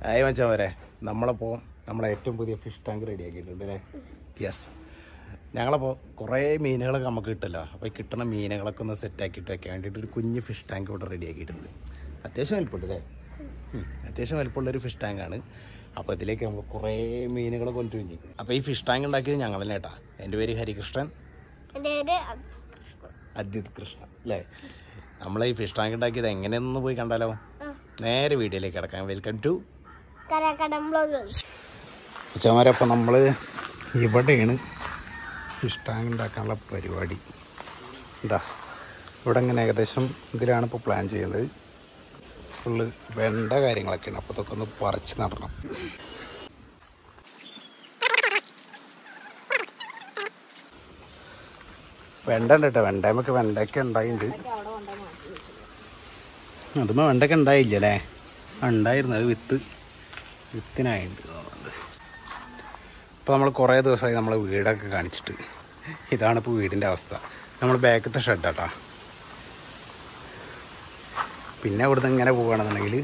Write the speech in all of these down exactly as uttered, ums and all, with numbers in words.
ആയി വെച്ചാൽ വരെ നമ്മളപ്പോൾ നമ്മളെ ഏറ്റവും പുതിയ ഫിഷ് ടാങ്ക് റെഡി ആക്കിയിട്ടുണ്ട് അല്ലേ? യെസ്. ഞങ്ങളപ്പോൾ കുറേ മീനുകളൊക്കെ നമുക്ക് കിട്ടല്ലോ. അപ്പോൾ ഈ കിട്ടുന്ന മീനുകളൊക്കെ ഒന്ന് സെറ്റാക്കിയിട്ട് വെക്കാൻ വേണ്ടിയിട്ട് ഒരു കുഞ്ഞ് ഫിഷ് ടാങ്ക് ഇവിടെ റെഡി ആക്കിയിട്ടുണ്ട്. അത്യാവശ്യം വലിപ്പമുണ്ട് അല്ലേ? അത്യാവശ്യം വലിപ്പമുള്ളൊരു ഫിഷ് ടാങ്കാണ്. അപ്പോൾ ഇതിലേക്ക് നമുക്ക് കുറേ മീനുകൾ കൊണ്ടുവരും ചെയ്യും. അപ്പോൾ ഈ ഫിഷ് ടാങ്ക് ഉണ്ടാക്കിയത് ഞങ്ങൾ തന്നെ കേട്ടാ. എൻ്റെ പേര് ഹരികൃഷ്ണൻ, അദ്വിത് കൃഷ്ണ അല്ലേ? നമ്മൾ ഈ ഫിഷ് ടാങ്ക് ഉണ്ടാക്കിയത് എങ്ങനെയൊന്ന് പോയി കണ്ടാലോ? നേരെ വീഡിയോയിലേക്ക് കിടക്കാം. വെൽക്കം ടു അച്ഛന്മാരെ. അപ്പോൾ നമ്മൾ ഇവിടെയാണ് ഫിഷ് ടാങ്ക് ഉണ്ടാക്കാനുള്ള പരിപാടി. എന്താ ഇവിടെ ഇങ്ങനെ ഏകദേശം ഇതിലാണ് ഇപ്പോൾ പ്ലാൻ ചെയ്യുന്നത്. ഫുള്ള് വെണ്ട കാര്യങ്ങളൊക്കെയാണ്. അപ്പോൾ ഇതൊക്കെ ഒന്ന് പറിച്ച് നടണം. വെണ്ട ഉണ്ട് കേട്ടോ. വെണ്ടയമൊക്കെ വെണ്ടയൊക്കെ ഉണ്ടായിട്ടുണ്ട്. അതുമ്പോൾ വെണ്ടയൊക്കെ ഉണ്ടായില്ല അല്ലേ? ഉണ്ടായിരുന്നു. അത് വിത്ത് വിത്തിനായിട്ടുണ്ട് തോന്നുന്നുണ്ട്. ഇപ്പോൾ നമ്മൾ കുറേ ദിവസമായി നമ്മളെ വീടൊക്കെ കാണിച്ചിട്ട്. ഇതാണിപ്പോൾ വീടിൻ്റെ അവസ്ഥ. നമ്മൾ ബാക്കത്തെ ഷെഡാട്ടാ. പിന്നെ ഇവിടുന്ന് ഇങ്ങനെ പോകുകയാണെന്നുണ്ടെങ്കിൽ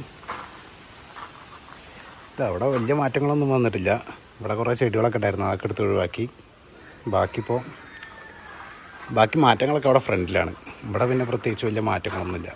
അവിടെ വലിയ മാറ്റങ്ങളൊന്നും വന്നിട്ടില്ല. ഇവിടെ കുറേ ചെടികളൊക്കെ ഉണ്ടായിരുന്നു, അതൊക്കെ എടുത്ത് ഒഴിവാക്കി. ബാക്കിപ്പോൾ ബാക്കി മാറ്റങ്ങളൊക്കെ അവിടെ ഫ്രണ്ടിലാണ്. ഇവിടെ പിന്നെ പ്രത്യേകിച്ച് വലിയ മാറ്റങ്ങളൊന്നുമില്ല.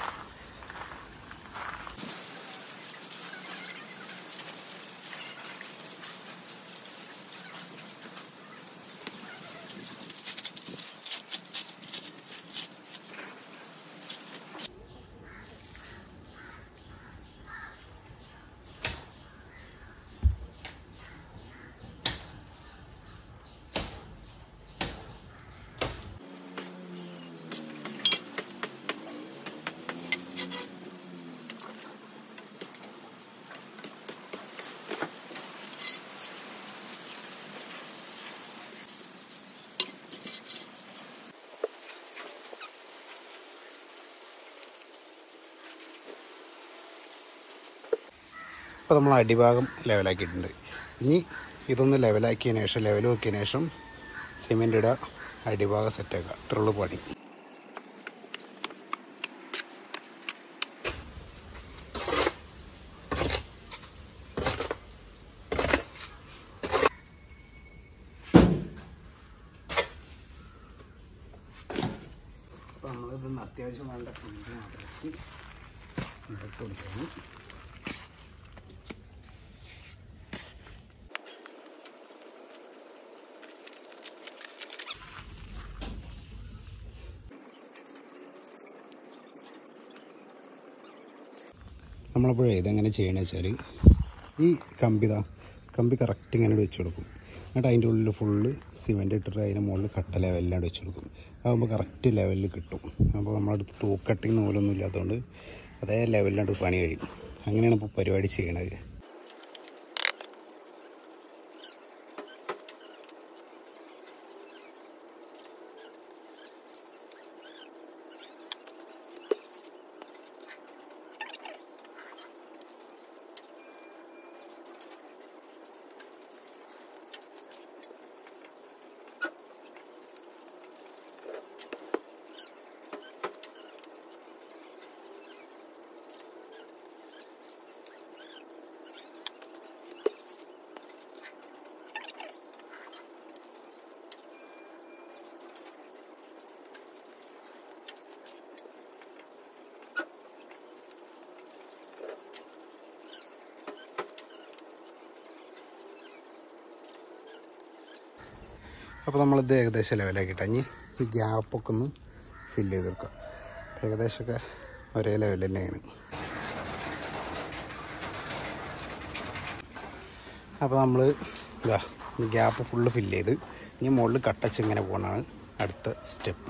ഇപ്പോൾ നമ്മൾ അടിഭാഗം ലെവലാക്കിയിട്ടുണ്ട്. ഇനി ഇതൊന്ന് ലെവലാക്കിയതിന് ശേഷം ലെവൽ നോക്കിയതിന് ശേഷം സിമെൻ്റ് ഇടുക, അടിഭാഗം സെറ്റാക്കുക. ഇത്രയുള്ളൂ പണി. അപ്പോൾ നമ്മളിതൊന്ന് അത്യാവശ്യം വേണ്ട ഫുഡ് മാത്രം ഇട്ട് കൊടുക്കണം. നമ്മളപ്പോഴേ ഇതെങ്ങനെ ചെയ്യണമെന്ന് വെച്ചാൽ ഈ കമ്പി ഇതാ കമ്പി കറക്റ്റ് ഇങ്ങനെ വെച്ച് കൊടുക്കും. എന്നിട്ട് അതിൻ്റെ ഉള്ളിൽ ഫുള്ള് സിമെൻറ്റ് ഇട്ടിട്ട് അതിന് മുകളിൽ കട്ട ലെവലിലാണ് വെച്ച് കൊടുക്കും. അതാകുമ്പോൾ കറക്റ്റ് ലെവലിൽ കിട്ടും. അപ്പോൾ നമ്മളടുത്ത് തൂക്കട്ടിങ് നൂലൊന്നും ഇല്ലാത്തതുകൊണ്ട് അതേ ലെവലിലാണ് പണി കഴിയും. അങ്ങനെയാണ് ഇപ്പോൾ പരിപാടി ചെയ്യണത്. അപ്പോൾ നമ്മളിത് ഏകദേശം ലെവലാക്കിയിട്ട് ഇനി ഈ ഗ്യാപ്പൊക്കെ ഒന്ന് ഫില്ല് ചെയ്ത് കൊടുക്കുക. ഏകദേശമൊക്കെ ഒരേ ലെവൽ തന്നെയാണ്. അപ്പോൾ നമ്മൾ ഇതാ ഗ്യാപ്പ് ഫുള്ള് ഫില്ല് ചെയ്ത് ഇനി മുകളിൽ കട്ടച്ച് ഇങ്ങനെ പോകുന്നതാണ് അടുത്ത സ്റ്റെപ്പ്.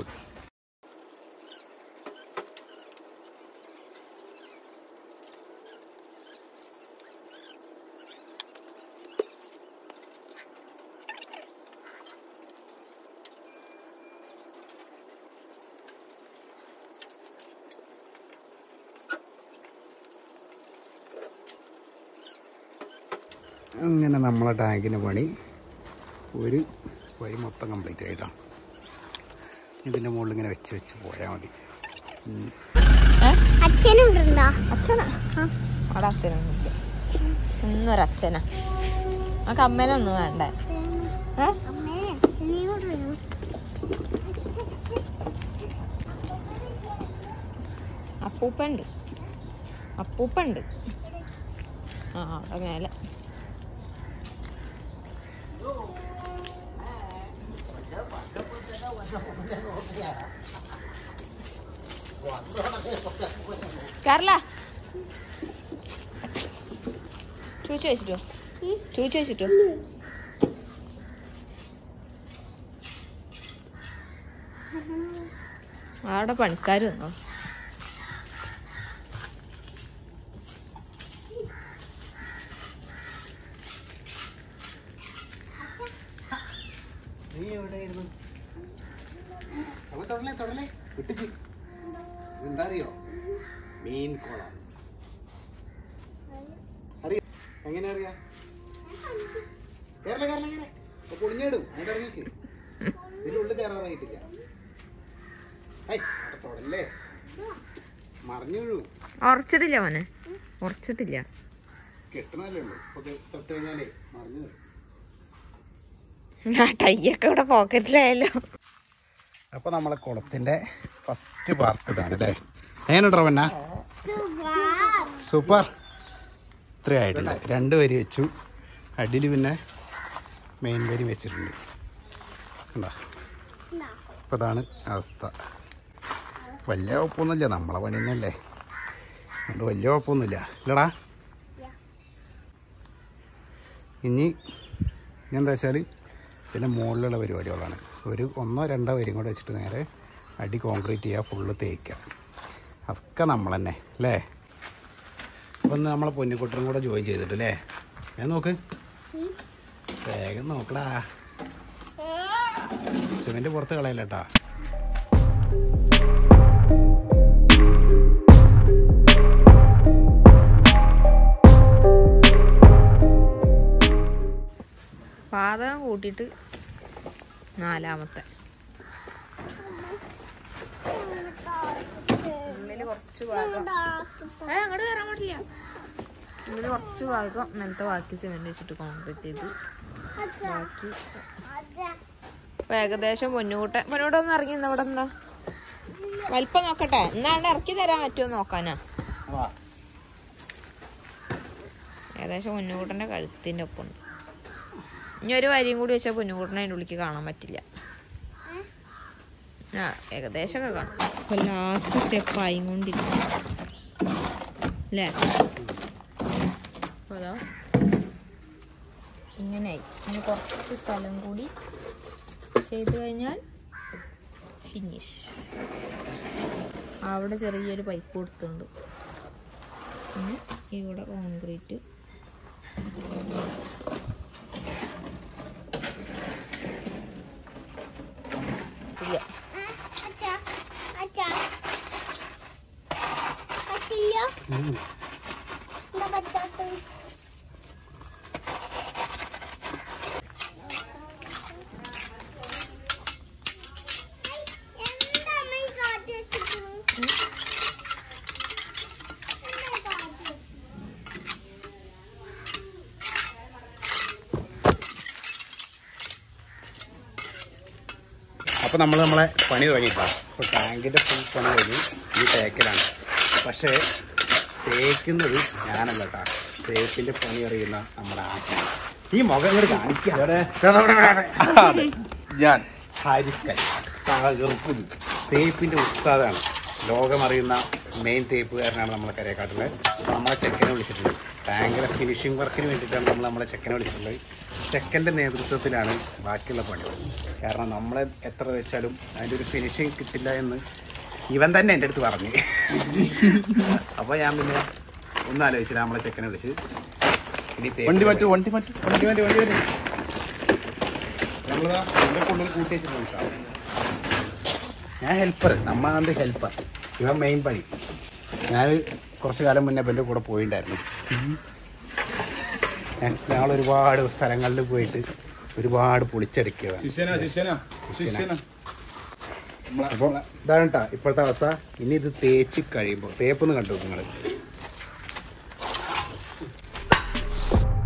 അങ്ങനെ നമ്മളെ ടാങ്കിന് പണി ഒരു വരി മൊത്തം കംപ്ലീറ്റ് ആയിട്ടാണ്. ഇതിൻ്റെ മുകളിൽ ഇങ്ങനെ വെച്ച് വെച്ച് പോയാൽ മതി. അച്ഛനുണ്ടോ? അച്ഛനാ അവിടെ അച്ഛനൊന്നുമില്ല. എന്നും ഒരച്ഛനാ. ആ കമ്മനൊന്നും വേണ്ട. അപ്പൂപ്പുണ്ട്, അപ്പൂപ്പുണ്ട്. ആ അവിടെ മേലെ. കേരള ചോദിച്ചു വെച്ചിട്ടോ ചോദിച്ചു വെച്ചിട്ടോ അവിടെ പണിക്കാർ വന്നോ? എന്താ അറിയോ? മീൻ കുളം. അറിയോ? എങ്ങനെ അറിയാ? കേരള കേരള കേരള പൊളിഞ്ഞിടും. അതിന്റെ ഇറങ്ങിക്ക് ഇതിനുള്ളിൽ കയറാറായിട്ടില്ല. തൊടല്ലേ, മറിഞ്ഞു വീഴും. ഉറച്ചിട്ടില്ല മോനെ, ഉറച്ചിട്ടില്ല. കെട്ടണല്ലേ ഉള്ളു. ഇപ്പൊ തൊട്ട് കഴിഞ്ഞാലേ മറിഞ്ഞു വീഴും. ടൈയൊക്കെ ഇവിടെ പോക്കറ്റിലായല്ലോ. അപ്പൊ നമ്മളെ കുളത്തിന്റെ ഫസ്റ്റ് പാർട്ട് ഇതാണ് അല്ലേ? എങ്ങനെയുണ്ടോ പിന്നെ? സൂപ്പർ. ഇത്രയായിട്ടുണ്ട്. രണ്ട് വരി വെച്ചു, അടിയിൽ പിന്നെ മെയിൻ വരി വെച്ചിട്ടുണ്ട്. കണ്ടോ? അപ്പോൾ അതാണ് അവസ്ഥ. വലിയ കുഴപ്പമൊന്നുമില്ല, നമ്മളെ പണി തന്നെയല്ലേ, അതുകൊണ്ട് വലിയ കുഴപ്പമൊന്നുമില്ല ഇല്ലടാ. ഇനി എന്താ വെച്ചാൽ പിന്നെ മുകളിലുള്ള പരിപാടികളാണ്. ഒരു ഒന്നോ രണ്ടോ വരിയും കൂടെ വെച്ചിട്ട് നേരെ അടി കോൺക്രീറ്റ് ചെയ്യുക, ഫുള്ള് തേക്കുക. അതൊക്കെ നമ്മൾ തന്നെ അല്ലേ? അപ്പം ഒന്ന് നമ്മളെ പൊന്നിക്കുട്ടനും കൂടെ ജോയിൻ ചെയ്തിട്ട് അല്ലേ? ഞാൻ നോക്ക്, വേഗം നോക്കടാ. സിമെൻറ്റ് പുറത്ത് കളയല്ല കേട്ടാ. പാതകം കൂട്ടിയിട്ട് നാലാമത്തെ ഉള്ളിൽ കുറച്ച് ഭാഗം ഏ അങ്ങോട്ട് കയറാൻ പാടില്ല. ഉള്ളിൽ കുറച്ച് ഭാഗം നിലത്തെ ബാക്കി സിമെന്റ് വെച്ചിട്ട് കോൺക്രീറ്റ് ചെയ്ത് ബാക്കി ഏകദേശം പൊന്നുകൂട്ട പൊന്നൂടെ ഒന്ന് ഇറങ്ങി ഇവിടെ എന്താ വലിപ്പം നോക്കട്ടെ, എന്നാണ്ട് ഇറക്കി തരാൻ പറ്റുമോ നോക്കാനാ. ഏകദേശം പൊന്നുകൂട്ടന്റെ കഴുത്തിന്റെ ഒപ്പം. ഇനി ഒരു വരിയും കൂടി വെച്ചാൽ പൊന്നുകൂട്ടനെ അതിൻ്റെ ഉള്ളിലേക്ക് കാണാൻ പറ്റില്ല. ആ ഏകദേശമൊക്കെ കാണാം. അപ്പൊ ലാസ്റ്റ് സ്റ്റെപ്പ് ആയിക്കൊണ്ടിരിക്കും അല്ലേ? അതാ ഇങ്ങനെയായി. ഇനി കുറച്ച് സ്ഥലം കൂടി ചെയ്ത് കഴിഞ്ഞാൽ ഫിനിഷ്. അവിടെ ചെറിയൊരു പൈപ്പ് കൊടുത്തുണ്ട്. പിന്നെ ഇവിടെ കോൺക്രീറ്റ് ഇല്ല. അപ്പോൾ നമ്മൾ നമ്മളെ പണി തുടങ്ങിയിട്ടാണ്. അപ്പോൾ ടാങ്കിൻ്റെ ഫുൾ പണി കഴിഞ്ഞ് ഈ തേക്കലാണ്. പക്ഷേ തേക്കുന്നത് ഞാനല്ല കേട്ടോ, തേപ്പിൻ്റെ പണി അറിയുന്ന നമ്മുടെ ആശാൻ. ഈ മുഖം ഇങ്ങോട്ട് കാണിക്കാതെ ഞാൻ ഹാരിസ് കൈ തകർക്കും. തേപ്പിൻ്റെ ഉസ്താദാണ്, ലോകമറിയുന്ന മെയിൻ തേപ്പുകാരനാണ് നമ്മളെ കരേക്കാട്ടിലെ. നമ്മളെ ചെക്കനെ വിളിച്ചിട്ടുണ്ട്. ടാങ്കിലെ ഫിനിഷിംഗ് വർക്കിന് വേണ്ടിയിട്ടാണ് നമ്മൾ നമ്മളെ ചെക്കനെ വിളിച്ചിട്ടുള്ളത്. ചെക്കൻ്റെ നേതൃത്വത്തിലാണ് ബാക്കിയുള്ള പണി. കാരണം നമ്മളെ എത്ര വെച്ചാലും അതിൻ്റെ ഒരു ഫിനിഷിങ് കിട്ടില്ല എന്ന് ഇവൻ തന്നെ എൻ്റെ അടുത്ത് പറഞ്ഞു. അപ്പോൾ ഞാൻ പിന്നെ ഒന്നും ആലോചിച്ചില്ല, നമ്മളെ ചെക്കനെ വിളിച്ച് ഇനി വണ്ടി പറ്റൂ വണ്ടി പറ്റൂ വണ്ടി വണ്ടി വണ്ടി വരും നമ്മളിതാ എൻ്റെ കൊണ്ടുപോയി കൂട്ടി വെച്ചിട്ടുണ്ട്. ഞാൻ ഹെൽപ്പർ, നമ്മളാണ് ഹെൽപ്പർ, ഇവൻ മെയിൻ പണി. ഞാൻ കുറച്ച് കാലം മുന്നേ എൻ്റെ കൂടെ പോയിണ്ടായിരുന്നു. ഞങ്ങൾ ഒരുപാട് സ്ഥലങ്ങളിൽ പോയിട്ട് ഒരുപാട് പൊളിച്ചെടുക്കുക. അപ്പോൾ ഇതാണ് കേട്ടോ ഇപ്പോഴത്തെ അവസ്ഥ. ഇനി ഇത് തേച്ച് കഴിയുമ്പോൾ തേപ്പൊന്ന് കണ്ടു നിങ്ങൾ.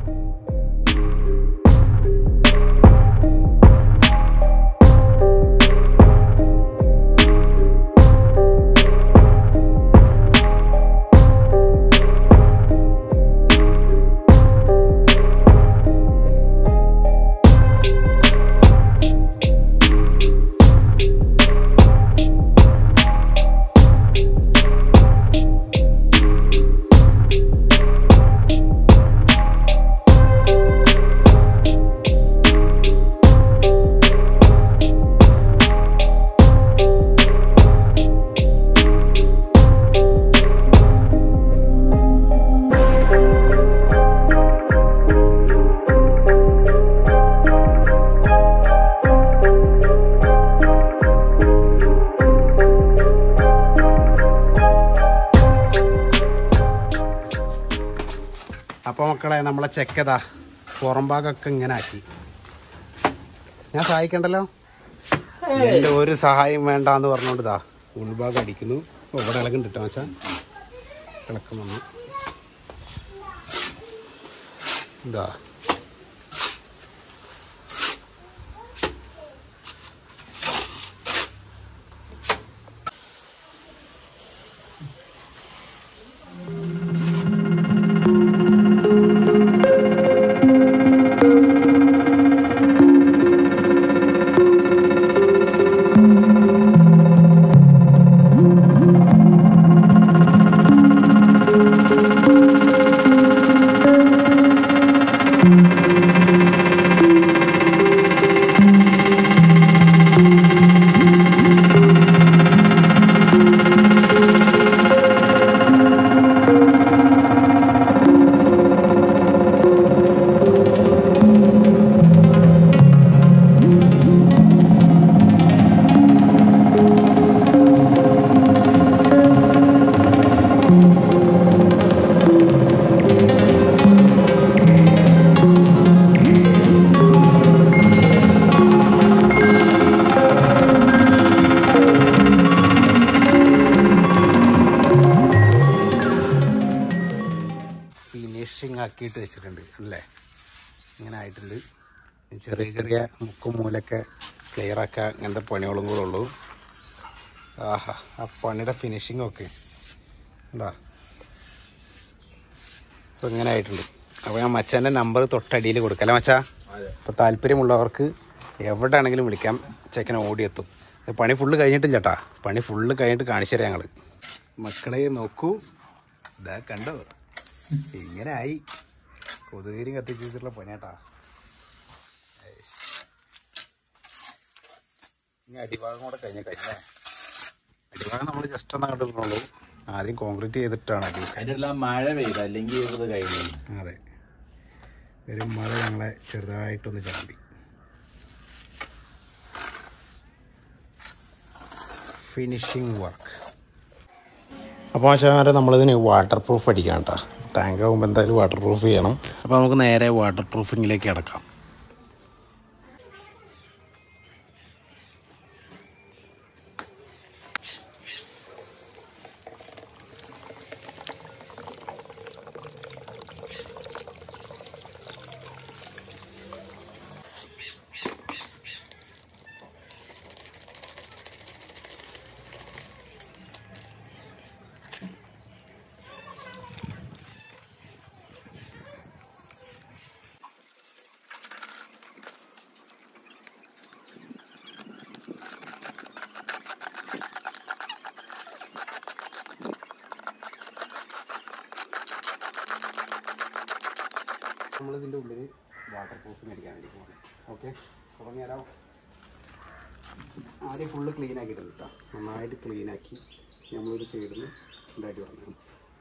നമ്മളെ ചെക്കതാ പുറം ഭാഗമൊക്കെ ഇങ്ങനെ ആക്കി. ഞാൻ സഹായിക്കണ്ടല്ലോ, എൻ്റെ ഒരു സഹായം വേണ്ടാന്ന് പറഞ്ഞുകൊണ്ട് ഇതാ ഉൾഭാഗം അടിക്കുന്നു. ഇവിടെ ഇളകുണ്ട് കേട്ടോ വെച്ചാൽ ഇളക്കം വന്നു. ഇതാ ഫിനിഷിങ് ആക്കിയിട്ട് വെച്ചിട്ടുണ്ട് അല്ലേ. ഇങ്ങനെ ആയിട്ടുണ്ട്. ചെറിയ ചെറിയ മുക്കും മൂലൊക്കെ ക്ലിയർ ആക്കുക, അങ്ങനത്തെ പണികളും കൂടെ ഉള്ളൂ. ആഹാ, ആ പണിയുടെ ഫിനിഷിങ് ഒക്കെ ഉണ്ടാ. അപ്പോൾ ഇങ്ങനെ ആയിട്ടുണ്ട്. അപ്പോൾ ഞാൻ മച്ചാൻ്റെ നമ്പർ തൊട്ടടിയിൽ കൊടുക്കല്ലേ മച്ചാ. അപ്പോൾ താല്പര്യമുള്ളവർക്ക് എവിടെ ആണെങ്കിലും വിളിക്കാം, ചെക്കനെ ഓടിയെത്തും. പണി ഫുള്ള് കഴിഞ്ഞിട്ടില്ല ചേട്ടാ, പണി ഫുള്ള് കഴിഞ്ഞിട്ട് കാണിച്ചു തരാം ഞങ്ങൾ. മക്കളെ നോക്കൂ, ഇതാ കണ്ടോ ഇങ്ങനെ ആയി. കൊതുകേരി കത്തിച്ച് വെച്ചിട്ടുള്ള പണിയാട്ടാ. ഇനി അടിഭാഗം കൂടെ കഴിഞ്ഞ കഴിഞ്ഞേ. അടിഭാഗം നമ്മൾ ജസ്റ്റ് ഒന്ന് കണ്ടിട്ടുള്ളൂ. ആദ്യം കോൺക്രീറ്റ് ചെയ്തിട്ടാണ് അടി. അതിൻ്റെ മഴ പെയ്ത അല്ലെങ്കിൽ കഴിഞ്ഞു. അതെ, ഒരു മഴ ഞങ്ങളെ ചെറുതായിട്ടൊന്ന് ചാമ്പി. Finishing work. അപ്പോൾ ആശാരെ നമ്മളിതിന് വാട്ടർ പ്രൂഫ് അടിക്കാം കേട്ടോ. ടാങ്ക് ആകുമ്പോൾ എന്തായാലും വാട്ടർ പ്രൂഫ് ചെയ്യണം. അപ്പോൾ നമുക്ക് നേരെ വാട്ടർ പ്രൂഫിങ്ങിലേക്ക് കിടക്കാം. നമ്മളിതിൻ്റെ ഉള്ളിൽ വാട്ടർ പ്രൂഫ് മേടിക്കാൻ വേണ്ടി പോകണം. ഓക്കെ, അപ്പോൾ നേരം ആദ്യം ഫുള്ള് ക്ലീൻ ആക്കിയിട്ടുണ്ട് കേട്ടോ. നന്നായിട്ട് ക്ലീനാക്കി നമ്മളൊരു സൈഡിൽ നിന്ന് ഉണ്ടായിട്ട് പറഞ്ഞു.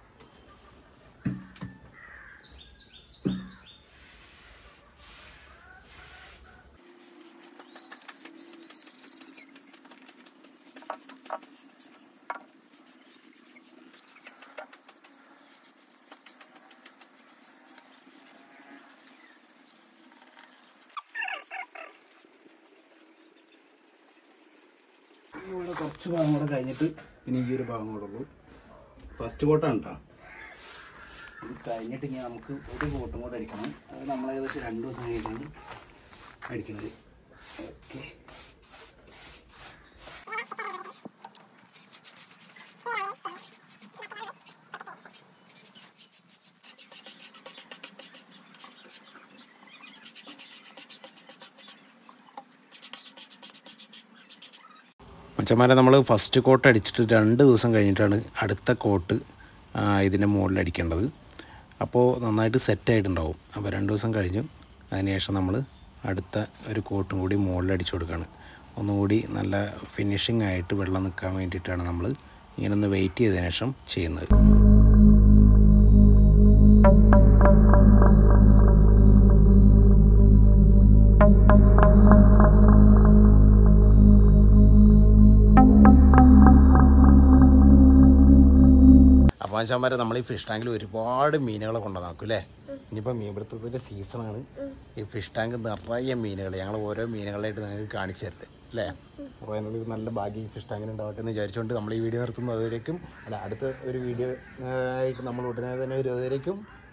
ഇവിടെ കുറച്ച് ഭാഗം കൂടെ കഴിഞ്ഞിട്ട് പിന്നെ ഈ ഒരു ഭാഗം കൂടെ ഉള്ളൂ. ഫസ്റ്റ് കോട്ടാണ് കേട്ടോ. ഇത് കഴിഞ്ഞിട്ട് ഇങ്ങനെ നമുക്ക് ഒരു കോട്ടും കൂടെ അടിക്കണം. അത് നമ്മൾ ഏകദേശം രണ്ട് ദിവസം കഴിഞ്ഞിട്ടാണ് അടിക്കുന്നത്. ഓക്കെ, മച്ചന്മാരെ നമ്മൾ ഫസ്റ്റ് കോട്ട് അടിച്ചിട്ട് രണ്ട് ദിവസം കഴിഞ്ഞിട്ടാണ് അടുത്ത കോട്ട് ഇതിൻ്റെ മുകളിൽ അടിക്കേണ്ടത്. അപ്പോൾ നന്നായിട്ട് സെറ്റായിട്ടുണ്ടാവും. അപ്പോൾ രണ്ട് ദിവസം കഴിഞ്ഞു. അതിനുശേഷം നമ്മൾ അടുത്ത ഒരു കോട്ടും കൂടി മുകളിൽ അടിച്ചു കൊടുക്കുകയാണ്. ഒന്നുകൂടി നല്ല ഫിനിഷിംഗ് ആയിട്ട് വെള്ളം നിൽക്കാൻ വേണ്ടിയിട്ടാണ് നമ്മൾ ഇങ്ങനെ ഒന്ന് വെയിറ്റ് ചെയ്തതിനു ശേഷം ചെയ്യുന്നത്. അപ്പോൾ മനുഷ്യന്മാരെ നമ്മൾ ഈ ഫിഷ് ടാങ്കിൽ ഒരുപാട് മീനുകളെ കൊണ്ടുവന്നാക്കും അല്ലേ. ഇനിയിപ്പോൾ മീൻപിടുത്തത്തിൻ്റെ സീസണാണ്. ഈ ഫിഷ് ടാങ്ക് നിറയെ മീനുകൾ ഞങ്ങൾ ഓരോ മീനുകളായിട്ട് നിങ്ങൾക്ക് കാണിച്ചു തരുന്നത് അല്ലേ. അപ്പോൾ അതിനുള്ളിൽ നല്ല ഭാഗ്യം ഈ ഫിഷ് ടാങ്കിന് ഉണ്ടാവട്ടെ എന്ന് വിചാരിച്ചുകൊണ്ട് നമ്മൾ ഈ വീഡിയോ നിർത്തുന്നു. അതുവരേക്കും അല്ല അടുത്ത ഒരു വീഡിയോ ആയിട്ട് നമ്മൾ ഉടനെ തന്നെ വരുന്നതുവരേക്കും